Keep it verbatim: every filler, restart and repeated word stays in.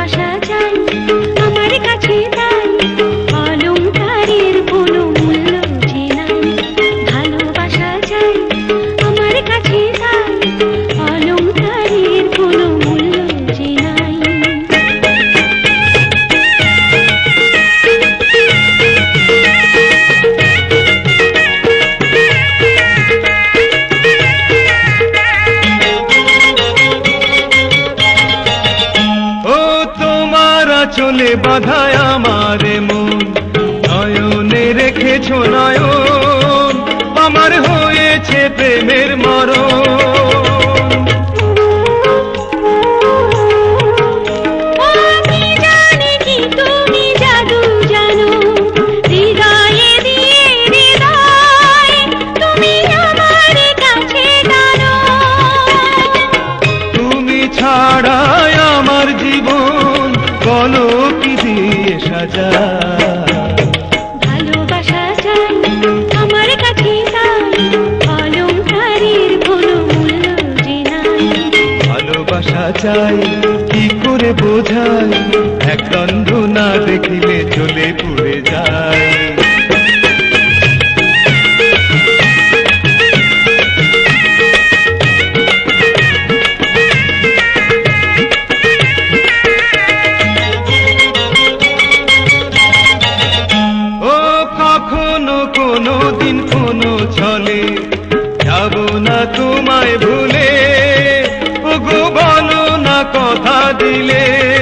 ভালোবাসা চাই আমার কাছে তাই অলংকারের কোনো মূল্য যে নাই ভালোবাসা চাই আমার কাছে তাই অলংকারের কোনো মূল্য যে নাই চলে বাধায় আমারে মন নয়নে রেখেছো নয়ন আমার হয়েছে প্রেমের মরণ আমি জানি কি তুমি জাদু জানো হৃদয়ে দিয়ে হৃদয় তুমি আমার কাছে টানো তুমি ছাড়াই আমার জীবন বলো কি দিয়ে সাজা ভালোবাসা চাই আমার কাছে তাই অলংকারের কোনো মূল্য যে নাই ভালোবাসা চাই কি করে বোঝাই এক দ্বন্দ্ব না দেখিলে চলে পুড়ে যায় কোনো দিন কোনো ছলে যাব না তোমায় ভুলে ওগো বলো না কথা দিলে